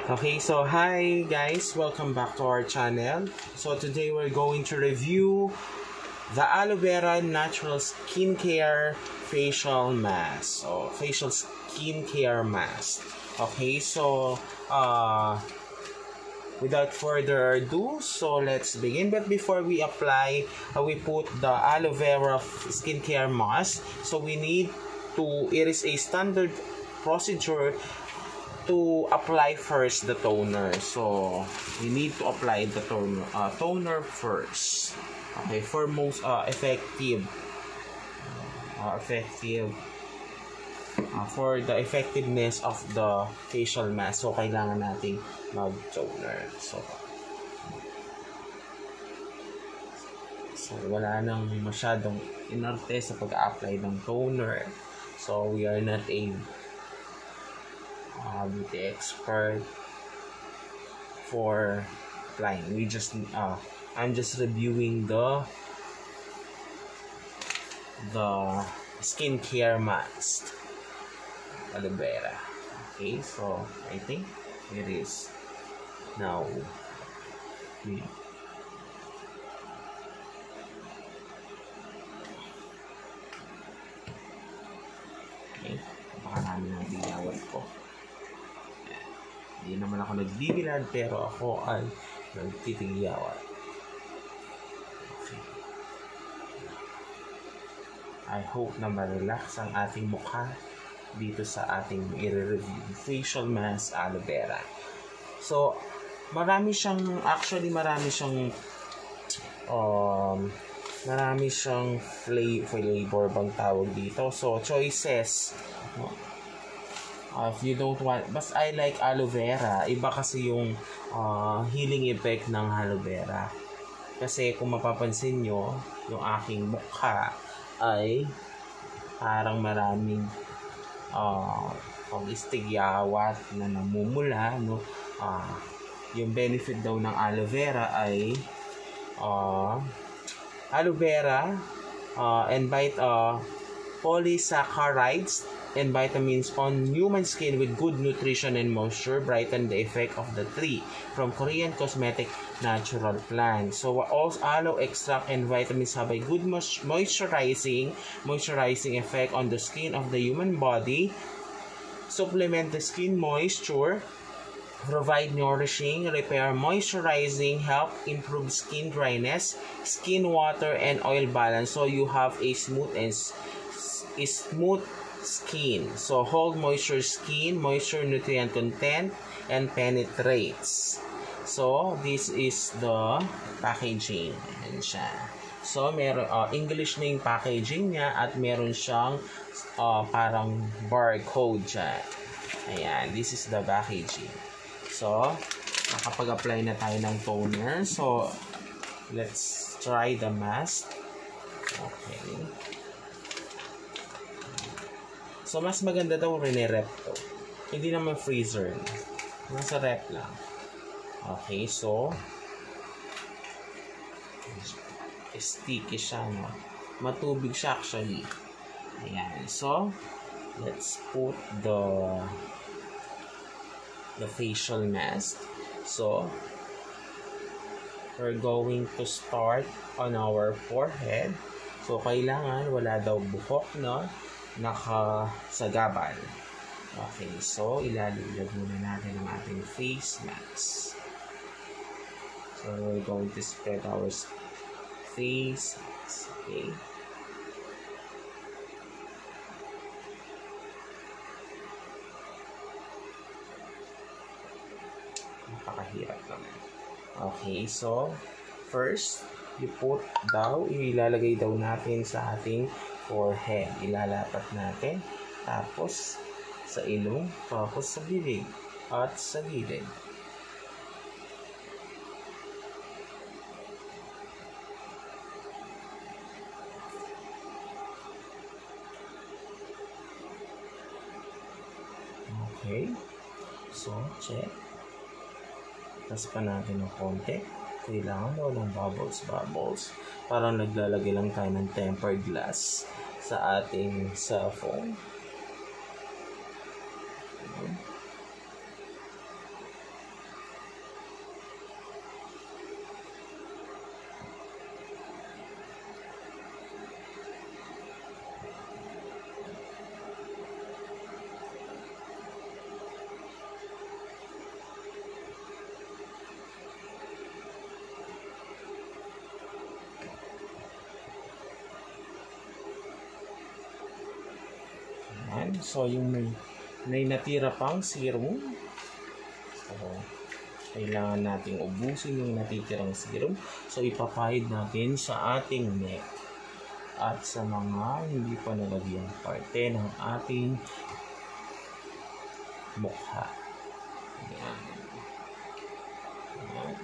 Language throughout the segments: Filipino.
Okay, so hi guys, welcome back to our channel. So today we're going to review the aloe vera natural skincare facial mask. So facial skincare mask. Okay, so without further ado, so let's begin. But before we apply, we put the aloe vera skincare mask. So we need to, it is a standard procedure to apply first the toner. So we need to apply the toner first. Okay, for most for the effectiveness of the facial mask. So kailangan nating mag-toner. So wala nang masyadong inarte sa pag-apply ng toner. So we are not a beauty expert for applying. We just I'm just reviewing the skincare mask aloe vera. Okay, so I think it is now okay. Baka namin ang biyawat ko. Hindi naman ako nagbibilad, pero ako ay nagtitigyawan. Okay. I hope na ma-relax ang ating mukha dito sa ating i-review facial mask aloe vera. So, marami siyang flavor bang tawag dito. So, choices. If you don't want, but I like aloe vera. Iba kasi yung healing effect ng aloe vera. Kasi kung mapapansin nyo, yung aking mukha ay parang maraming pag-istigyawat na namumula, no? Yung benefit daw ng aloe vera ay aloe vera and polysaccharides and vitamins on human skin with good nutrition and moisture, brighten the effect of the tree from Korean cosmetic natural plant. So also aloe extract and vitamins have a good moisturizing effect on the skin of the human body, supplement the skin moisture, provide nourishing, repair, moisturizing, help improve skin dryness, skin water and oil balance, so you have a smooth skin. So hold moisture skin, moisture nutrient content and penetrates. So this is the packaging. Ayan siya. So meron English na yung packaging niya at meron siyang parang barcode siya. Ayan, this is the packaging. So nakapag-apply na tayo ng toner. So let's try the mask. Okay. So, mas maganda daw rep to. Hindi naman freezer. Nasa rep lang. Okay, so sticky siya, no? Matubig siya actually. Ayan. So, let's put the facial mask. So, we're going to start on our forehead. So, kailangan wala daw buhok, no? Nakasagabal. Okay, so ilalagay muna natin ang ating face mask. So we're going to spread our face mask. Okay. Napakahirap naman. Okay, so first, ilalagay daw natin sa ating forehead. Ilalapat natin. Tapos, sa ilong. Tapos, sa bibig. At sa gilid. Okay. So, check. Tapos pa natin ng konti. Kailangan walang bubbles. Parang naglalagay lang tayo ng tempered glass sa ating cellphone. So, yung may natira pang serum. So, kailangan nating ubusin yung natitirang serum. So, ipapahid natin sa ating neck at sa mga hindi pa nalagyang parte ng ating mukha. Ayan. Ayan.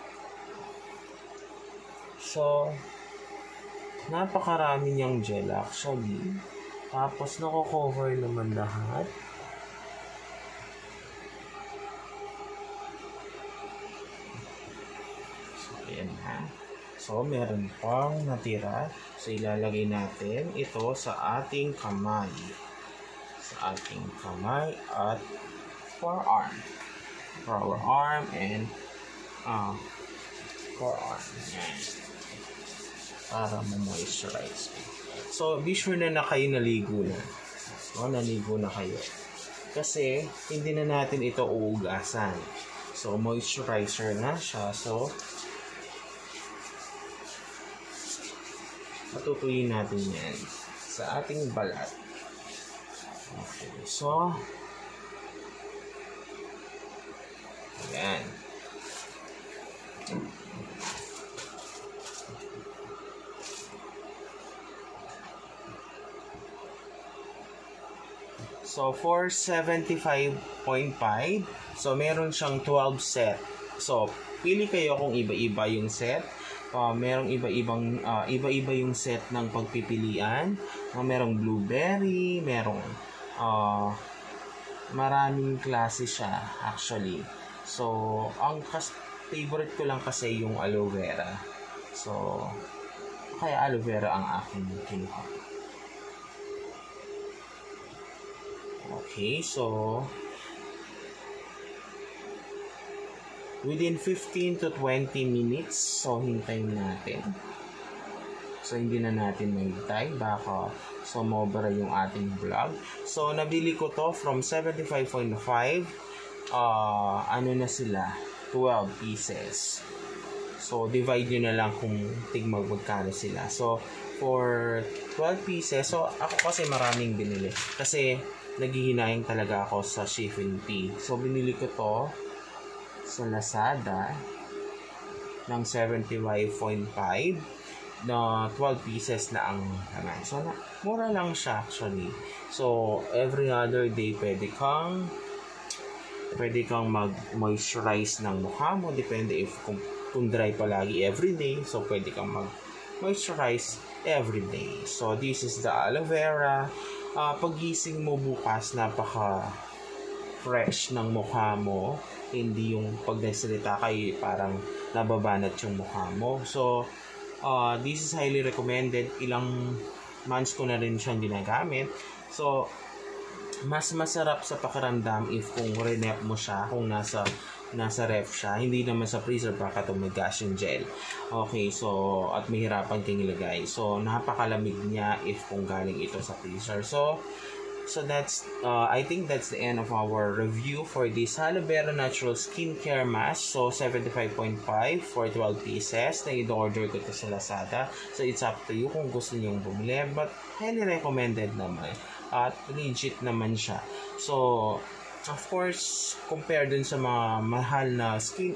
So, napakarami niyang gel actually. Tapos, nako-cover naman lahat. So, ayan ha. So, meron pang natira. So, ilalagay natin ito sa ating kamay. Sa ating kamay at forearm. Forearm and forearm. Ayan. Para ma-moisturize. So, be sure na kayo naligo na. O, naligo na kayo. Kasi, hindi na natin ito uugasan. So, moisturizer na siya. So, patutuyin natin yan sa ating balat. Okay. So, ayan. So, for 75.5, so, meron siyang 12 set. So, pili kayo kung iba-iba yung set. Merong iba-iba yung set ng pagpipilian. Merong blueberry, merong maraming klase siya, actually. So, ang favorite ko lang kasi yung aloe vera. So, kaya aloe vera ang aking kinuha. Okay, so within 15 to 20 minutes, so hintayin natin. So hindi na natin mahintay, baka sumobra yung ating vlog. So nabili ko to from 75.5, ano na sila, 12 pieces. So divide nyo na lang kung magkano sila. So for 12 pieces, so ako kasi maraming binili. Kasi naghihinayang talaga ako sa shipping fee. So, binili ko to sa Lazada ng 75.5 na 12 pieces na ang naman. So, mura lang siya actually. So, every other day pwede kang mag-moisturize ng mukha mo. Depende if kung dry palagi everyday. So, pwede kang mag-moisturize everyday. So, this is the aloe vera. Pagising mo bukas, napaka-fresh ng mukha mo. Hindi yung pag nagsalita kayo, parang nababanat yung mukha mo. So, this is highly recommended. Ilang months ko na rin siyang ginagamit. So, mas masarap sa pakiramdam if kung renep mo siya, kung nasa ref siya, hindi naman sa freezer baka tumigas yung gel. Okay, so at mahirapan kang ilagay. So napakalamig niya if kung galing ito sa freezer. So that's I think that's the end of our review for this aloe vera natural skincare mask. So 75.5 for 12 pieces. Na i-order ko ito sa Lazada. So it's up to you kung gusto niyo bumili, but highly recommended naman. At legit naman siya. So of course, compare dun sa mga mahal na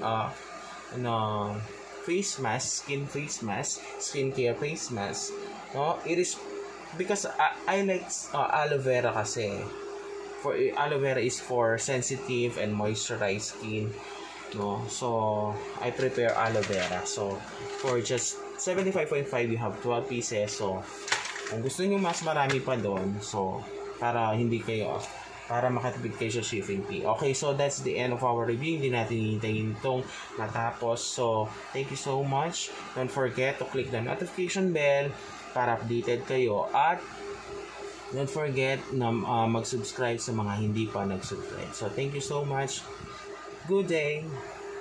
skincare face mask, no? It is because I like aloe vera kasi. For aloe vera is for sensitive and moisturized skin, no? So, I prepare aloe vera. So, for just 75.5 you have 12 pieces. So, kung gusto niyo mas marami pa doon, so para makatipid kayo sa shipping fee. Okay, so that's the end of our review. Hindi natin hihintayin itong matapos. So, thank you so much. Don't forget to click the notification bell para updated kayo. At don't forget na mag-subscribe sa mga hindi pa nag-subscribe. So, thank you so much. Good day!